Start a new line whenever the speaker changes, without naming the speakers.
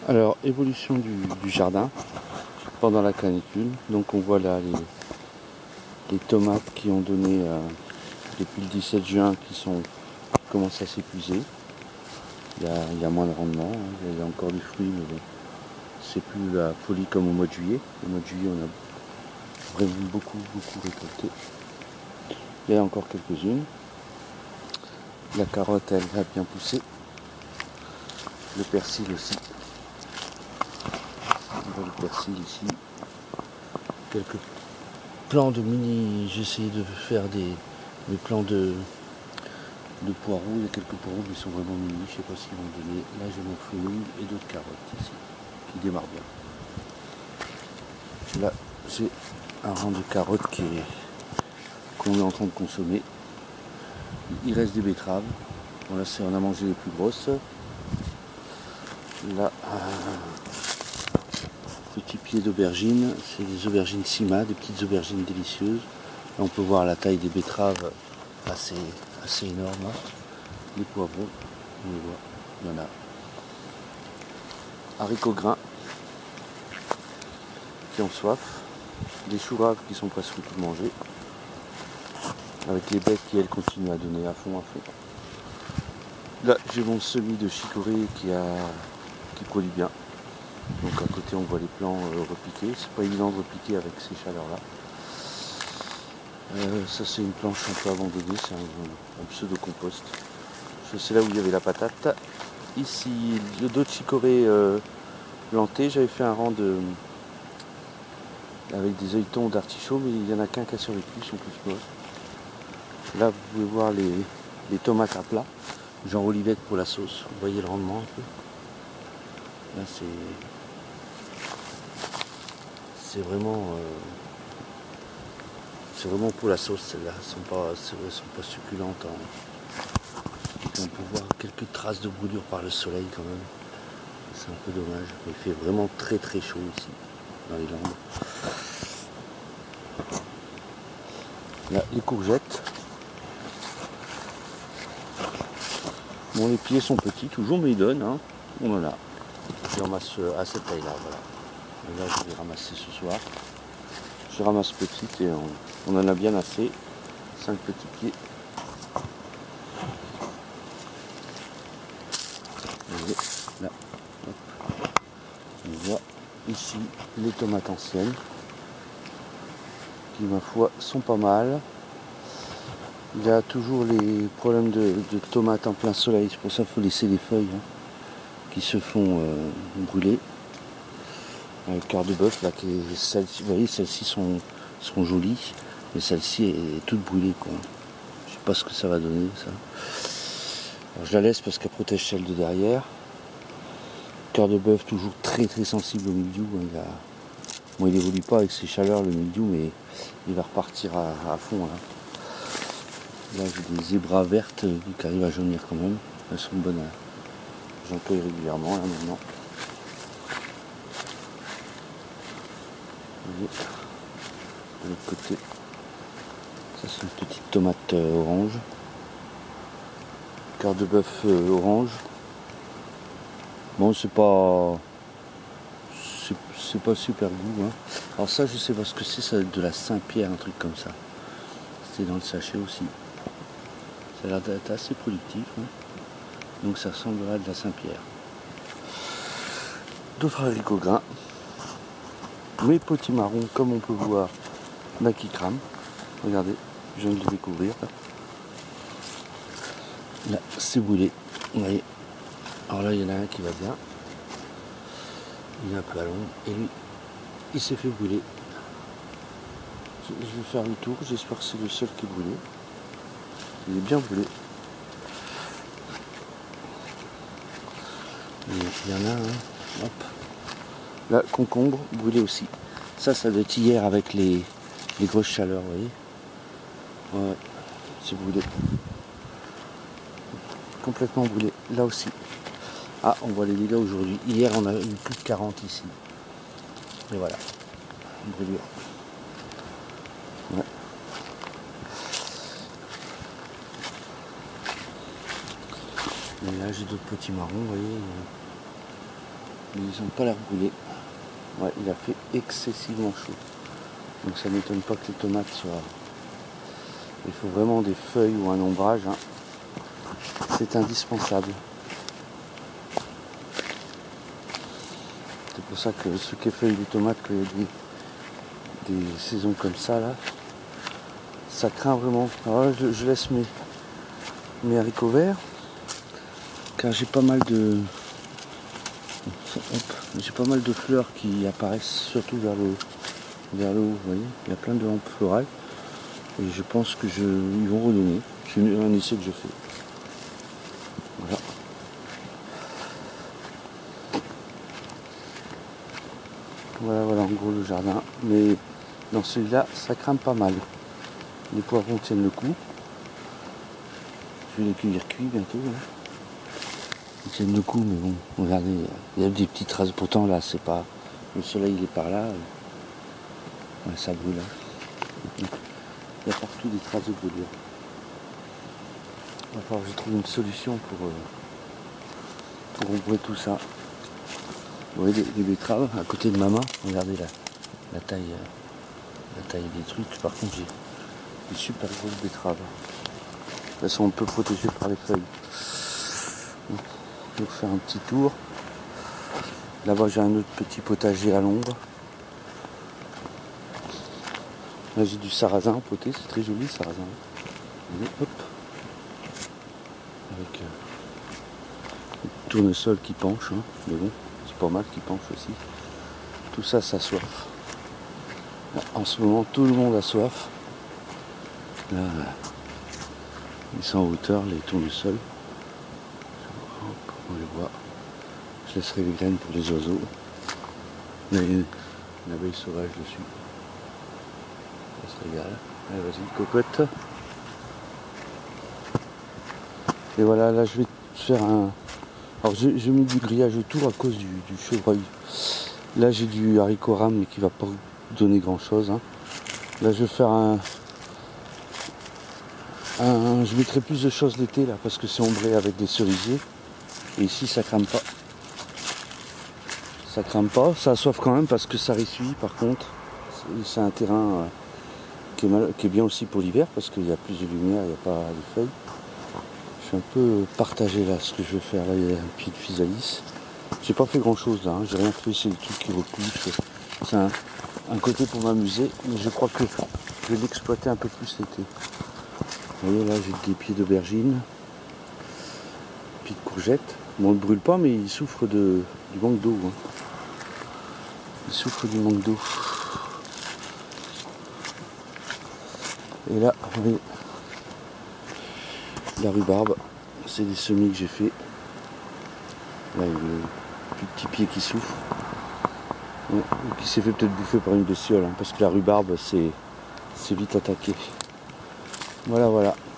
Alors, évolution du jardin pendant la canicule. Donc on voit là les tomates qui ont donné depuis le 17 juin qui commencent à s'épuiser. Il y a moins de rendement, hein. Il y a encore du fruit, mais bon, c'est plus la folie comme au mois de juillet. Au mois de juillet, on a vraiment beaucoup récolté. Il y en a encore quelques-unes. La carotte, elle va bien pousser. Le persil aussi. On voit le persil ici. Quelques plants de mini. J'ai essayé de faire des plants de poireaux. Il y a quelques poireaux qui sont vraiment mini. Je ne sais pas s'ils vont donner. Là, j'ai mon fenouil et d'autres carottes ici qui démarrent bien. Là, j'ai un rang de carottes qu'on est en train de consommer. Il reste des betteraves. Bon, là, on a mangé les plus grosses. Là, petit pied d'aubergine, c'est des aubergines Sima, des petites aubergines délicieuses. Là, on peut voir la taille des betteraves assez énorme. Hein. Les poivrons, on les voit, il y en a. Haricots grains qui ont soif. Des choux graves qui sont presque tout mangés. Avec les baies qui elles continuent à donner à fond. Là, j'ai mon semis de chicorée qui produit bien. Donc à côté on voit les plants repiqués. C'est pas évident de repiquer avec ces chaleurs là. Ça c'est une planche un peu abandonnée, c'est un pseudo-compost. C'est là où il y avait la patate. Ici, d'autres chicorées plantées. J'avais fait un rang avec des œilletons d'artichaut, mais il n'y en a qu'un qui a survécu, ils sont tous morts. Là vous pouvez voir les tomates à plat, genre olivette pour la sauce. Vous voyez le rendement un peu. Là c'est vraiment pour la sauce, celles-là. Elles sont pas succulentes. On peut voir quelques traces de brûlure par le soleil quand même. C'est un peu dommage. Il fait vraiment très chaud ici, dans les Landes. Là, les courgettes. Bon, les pieds sont petits toujours, mais ils donnent. Hein. On en a. Je ramasse à cette taille-là, voilà. Et là, je vais ramasser ce soir. Je ramasse petite et on en a bien assez. 5 petits pieds. Et là, hop. On voit ici les tomates anciennes qui, ma foi, sont pas mal. Il y a toujours les problèmes de tomates en plein soleil. C'est pour ça qu'il faut laisser les feuilles qui se font brûler. Le cœur de bœuf, là, vous voyez, celles-ci sont jolies, mais celle-ci est toute brûlée, quoi. Je sais pas ce que ça va donner, ça. Alors, je la laisse parce qu'elle protège celle de derrière. Cœur de bœuf, toujours très sensible au mildiou. Hein. Bon, il évolue pas avec ses chaleurs, le mildiou, mais il va repartir à fond. Là, j'ai des zébras vertes qui arrivent à jaunir quand même. Elles sont bonnes. J'en cueille régulièrement, là, maintenant. De l'autre côté, ça c'est une petite tomate orange, cœur de bœuf orange. Bon, c'est pas super goût. Hein. Alors ça, je sais pas ce que c'est, ça va être de la Saint-Pierre, un truc comme ça. C'est dans le sachet aussi. Ça a l'air d'être assez productif. Hein. Donc ça ressemble à de la Saint-Pierre. D'autres haricots grains. Mes petits marrons, comme on peut voir, là qui crament. Regardez, je viens de le découvrir. Là, c'est brûlé. Vous voyez. Alors là, il y en a un qui va bien. Il est un peu à l'ombre. Et lui, il s'est fait brûler. Je vais faire le tour. J'espère que c'est le seul qui est brûlé. Il est bien brûlé. Il y en a un. Hop. Là, concombre, brûlé aussi. Ça doit être hier avec les grosses chaleurs, vous voyez. Ouais, c'est brûlé. Complètement brûlé. Là aussi. Ah, on voit les dégâts aujourd'hui. Hier, on a eu plus de 40 ici. Et voilà. Brûlure. Ouais. Et là, j'ai d'autres petits marrons, vous voyez. ils n'ont pas l'air brûlés. Ouais, il a fait excessivement chaud. Donc ça m'étonne pas que les tomates soient... Il faut vraiment des feuilles ou un ombrage. Hein. C'est indispensable. C'est pour ça que ceux qui feuillent des tomates, quand il y a des saisons comme ça, là, ça craint vraiment. Alors là, je laisse mes haricots verts, car j'ai pas mal de... J'ai pas mal de fleurs qui apparaissent surtout vers le haut. Vous voyez, il y a plein de hampes florales. Et je pense que ils vont redonner. C'est un essai que je fais. Voilà. Voilà en gros le jardin. Mais dans celui-là, ça crame pas mal. Les poivrons tiennent le coup. Je vais les cueillir cuits bientôt. Là. Ils tiennent le coup, mais bon, regardez, il y a des petites traces. Pourtant là, c'est pas. Le soleil il est par là. Ouais, ça brûle là. Il y a partout des traces de brûlure. Il va falloir que je trouve une solution pour ouvrir tout ça. Vous voyez les betteraves à côté de ma main. Regardez la taille des trucs. Par contre j'ai des super grosses betteraves. Elles sont un peu protégées par les feuilles. Donc, je vais faire un petit tour. Là-bas j'ai un autre petit potager à l'ombre. Là j'ai du sarrasin poté, c'est très joli sarrasin. Et hop. Avec le tournesol qui penche, hein. Mais bon, c'est pas mal qui penche aussi. Tout ça, ça a soif. Là, en ce moment, tout le monde a soif. Là, ils sont en hauteur, les tournesols. Hop, on les voit. Je laisserai les graines pour les oiseaux. Il y a une abeille sauvage dessus. Ça se régale. Allez, vas-y, cocotte. Et voilà, là je vais faire un... Alors j'ai mis du grillage autour à cause du chevreuil. Là j'ai du haricot rame mais qui va pas donner grand chose. Hein. Là je vais faire je mettrai plus de choses l'été là parce que c'est ombré avec des cerisiers. Et ici ça crame pas. Ça crame pas, ça a soif quand même parce que ça ressuie par contre. C'est un terrain qui est bien aussi pour l'hiver parce qu'il y a plus de lumière, il n'y a pas de feuilles. Je suis un peu partagé là, ce que je vais faire. Là, il y a un pied de physalis. J'ai pas fait grand chose là, hein. J'ai rien fait, c'est des trucs qui recouchent. C'est un côté pour m'amuser, mais je crois que je vais l'exploiter un peu plus l'été. Vous voyez là, j'ai des pieds d'aubergine, pieds de courgettes. Bon, il ne brûle pas, mais il souffre du manque d'eau. Hein. Il souffre du manque d'eau. Et là, vous voyez, la rhubarbe, c'est des semis que j'ai fait. Là, il y a le petit pied qui souffre. Ouais, qui s'est fait peut-être bouffer par une bestiole, hein, parce que la rhubarbe, c'est vite attaqué. Voilà.